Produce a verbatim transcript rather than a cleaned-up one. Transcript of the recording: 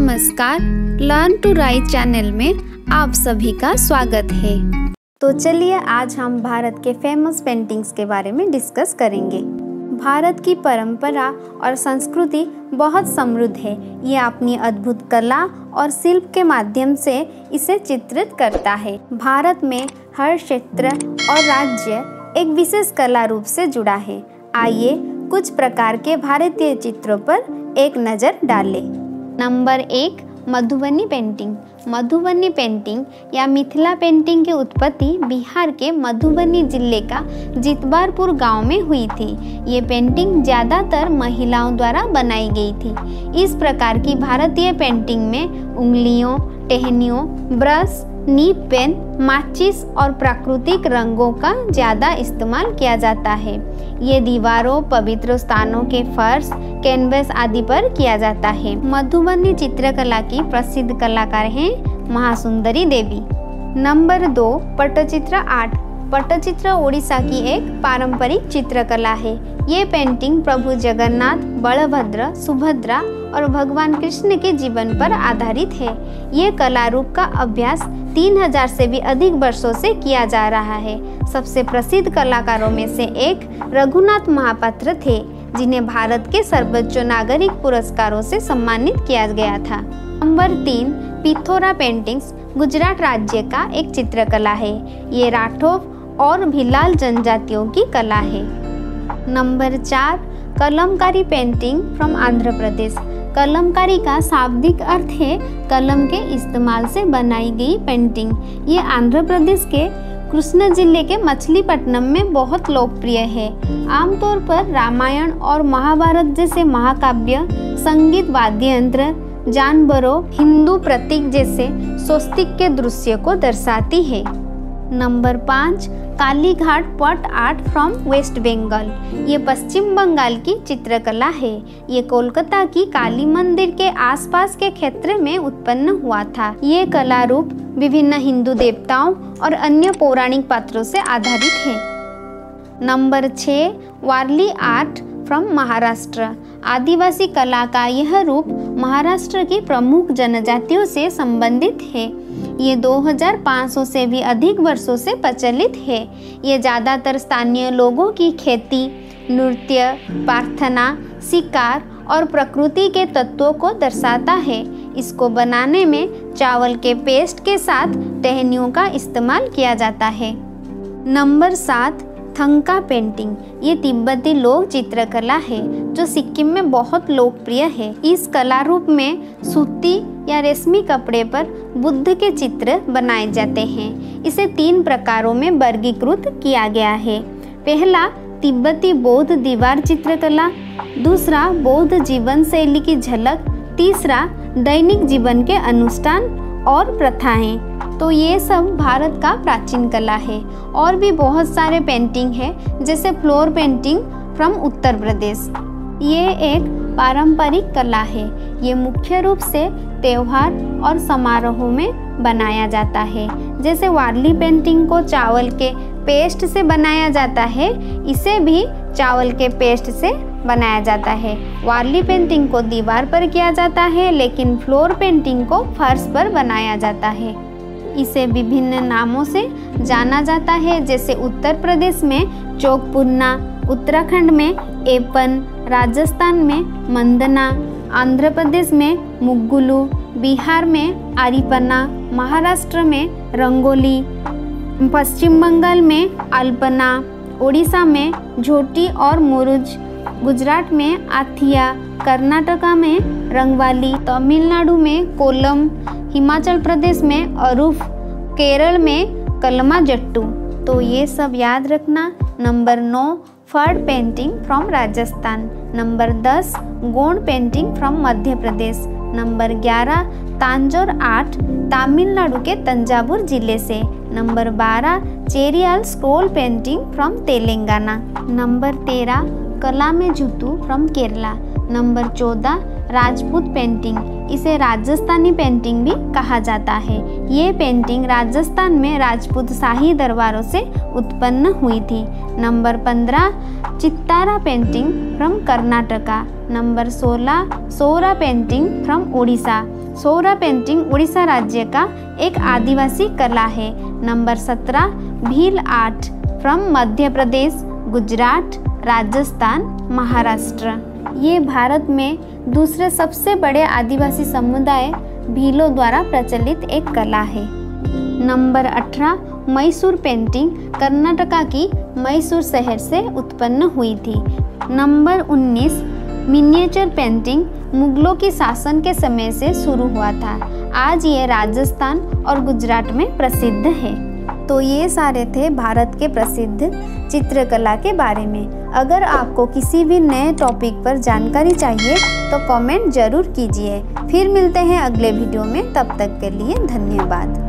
नमस्कार, learn to right channel में आप सभी का स्वागत है। तो चलिए आज हम भारत के फेमस पेंटिंग्स के बारे में डिस्कस करेंगे। भारत की परंपरा और संस्कृति बहुत समृद्ध है। ये अपनी अद्भुत कला और शिल्प के माध्यम से इसे चित्रित करता है। भारत में हर क्षेत्र और राज्य एक विशेष कला रूप से जुड़ा है। आइए कुछ प्रकार के भारतीय चित्रों पर एक नज़र डालें। नंबर एक, मधुबनी पेंटिंग। मधुबनी पेंटिंग या मिथिला पेंटिंग की उत्पत्ति बिहार के मधुबनी जिले का जितवारपुर गांव में हुई थी। ये पेंटिंग ज़्यादातर महिलाओं द्वारा बनाई गई थी। इस प्रकार की भारतीय पेंटिंग में उंगलियों, टहनियों, ब्रश, नीब पेन, माचिस और प्राकृतिक रंगों का ज़्यादा इस्तेमाल किया जाता है। ये दीवारों, पवित्र स्थानों के फर्श, कैनवस आदि पर किया जाता है। मधुबनी चित्रकला की प्रसिद्ध कलाकार हैं महासुंदरी देवी। नंबर दो, पट्टचित्र आर्ट। पट्टचित्र ओडिशा की एक पारंपरिक चित्रकला है। ये पेंटिंग प्रभु जगन्नाथ, बलभद्र, सुभद्रा और भगवान कृष्ण के जीवन पर आधारित है। ये कला रूप का अभ्यास तीन हजार से भी अधिक वर्षों से किया जा रहा है। सबसे प्रसिद्ध कलाकारों में से एक रघुनाथ महापात्र थे, जिन्हें भारत के सर्वोच्च नागरिक पुरस्कारों से सम्मानित किया गया था। नंबर तीन, पिथोरा पेंटिंग्स गुजरात राज्य का एक चित्रकला है। ये राठौर और भिलाल जनजातियों की कला है। नंबर चार, कलमकारी पेंटिंग फ्रॉम आंध्र प्रदेश। कलमकारी का शाब्दिक अर्थ है कलम के इस्तेमाल से बनाई गई पेंटिंग। ये आंध्र प्रदेश के कृष्ण जिले के मछलीपट्टनम में बहुत लोकप्रिय है। आमतौर पर रामायण और महाभारत जैसे महाकाव्य, संगीत, वाद्य यंत्र, जानवरों, हिंदू प्रतीक जैसे स्वस्तिक के दृश्य को दर्शाती है। नंबर पाँच, कालीघाट पट आर्ट फ्रॉम वेस्ट बंगाल। ये पश्चिम बंगाल की चित्रकला है। ये कोलकाता की काली मंदिर के आसपास के क्षेत्र में उत्पन्न हुआ था। ये कला रूप विभिन्न हिंदू देवताओं और अन्य पौराणिक पात्रों से आधारित है। नंबर छः, वारली आर्ट फ्रॉम महाराष्ट्र। आदिवासी कला का यह रूप महाराष्ट्र की प्रमुख जनजातियों से संबंधित है। ये दो हजार पाँच सौ से भी अधिक वर्षों से प्रचलित है। ये ज़्यादातर स्थानीय लोगों की खेती, नृत्य, प्रार्थना, शिकार और प्रकृति के तत्वों को दर्शाता है। इसको बनाने में चावल के पेस्ट के साथ टहनियों का इस्तेमाल किया जाता है। नंबर सात, थंका पेंटिंग। ये तिब्बती लोक चित्रकला है जो सिक्किम में बहुत लोकप्रिय है। इस कला रूप में सूती या रेशमी कपड़े पर बुद्ध के चित्र बनाए जाते हैं। इसे तीन प्रकारों में वर्गीकृत किया गया है। पहला, तिब्बती बौद्ध दीवार चित्रकला। दूसरा, बौद्ध जीवन शैली की झलक। तीसरा, दैनिक जीवन के अनुष्ठान और प्रथाएं। तो ये सब भारत का प्राचीन कला है। और भी बहुत सारे पेंटिंग है, जैसे floor painting from Uttar Pradesh. ये एक पारंपरिक कला है। ये मुख्य रूप से त्योहार और समारोहों में बनाया जाता है। जैसे वारली पेंटिंग को चावल के पेस्ट से बनाया जाता है, इसे भी चावल के पेस्ट से बनाया जाता है। वारली पेंटिंग को दीवार पर किया जाता है, लेकिन फ्लोर पेंटिंग को फर्श पर बनाया जाता है। इसे विभिन्न नामों से जाना जाता है, जैसे उत्तर प्रदेश में चौकपुन्ना, उत्तराखंड में एपन, राजस्थान में मंदना, आंध्र प्रदेश में मुग्गुलू, बिहार में आरिपना, महाराष्ट्र में रंगोली, पश्चिम बंगाल में अल्पना, ओडिशा में झोटी और मुरुज, गुजरात में आथिया, कर्नाटका में रंगवाली, तमिलनाडु में कोलम, हिमाचल प्रदेश में अरूफ, केरल में कलमा जट्टू। तो ये सब याद रखना। नंबर नौ, Phad painting from Rajasthan. Number दस, Gond painting from Madhya Pradesh. Number ग्यारह, तांजोर आर्ट तमिलनाडु के तंजावुर जिले से। नंबर बारह, Cheriyal scroll painting from Telangana. Number तेरह, कलामेजुतु फ्रॉम केरला। नंबर चौदह, राजपूत पेंटिंग। इसे राजस्थानी पेंटिंग भी कहा जाता है। ये पेंटिंग राजस्थान में राजपूत शाही दरबारों से उत्पन्न हुई थी। नंबर पंद्रह, Chittara painting from Karnataka. Number सोलह, Saora painting from Odisha. Saora painting Orissa राज्य का एक आदिवासी कला है। नंबर सत्रह, भील आर्ट फ्रॉम मध्य प्रदेश, गुजरात, राजस्थान, महाराष्ट्र। ये भारत में दूसरे सबसे बड़े आदिवासी समुदाय भीलों द्वारा प्रचलित एक कला है। नंबर अठारह, मैसूर पेंटिंग कर्नाटका की मैसूर शहर से उत्पन्न हुई थी। नंबर उन्नीस, मिनिएचर पेंटिंग मुगलों की शासन के समय से शुरू हुआ था। आज ये राजस्थान और गुजरात में प्रसिद्ध है। तो ये सारे थे भारत के प्रसिद्ध चित्रकला के बारे में। अगर आपको किसी भी नए टॉपिक पर जानकारी चाहिए तो कमेंट जरूर कीजिए। फिर मिलते हैं अगले वीडियो में, तब तक के लिए धन्यवाद।